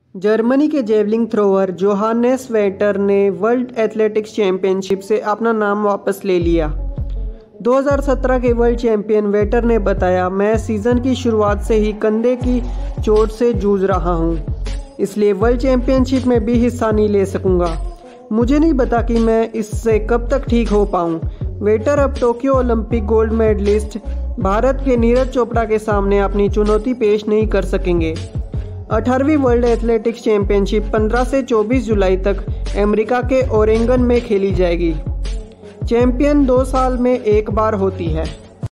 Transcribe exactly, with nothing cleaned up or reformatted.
Germany के javelin thrower Johannes Vetter ने world athletics championship से अपना नाम वापस ले लिया। दो हज़ार सत्रह के वर्ल्ड चैंपियन वेटर ने बताया, मैं सीज़न की शुरुआत से ही कंधे की चोट से जूझ रहा हूं, इसलिए वर्ल्ड चैंपियनशिप में भी हिस्सा नहीं ले सकूंगा। मुझे नहीं पता कि मैं इससे कब तक ठीक हो पाऊं। वेटर अब Tokyo Olympic gold medallist Bharat के नीरज चोपड़ा के सामने अपनी चुनौती पेश नहीं कर सकेंगे। अठारहवीं वर्ल्ड एथलेटिक्स चैंपियनशिप पंद्रह से चौबीस जुलाई तक अमेरिका के ओरेगन में खेली जाएगी। चैंपियन दो साल में एक बार होती है।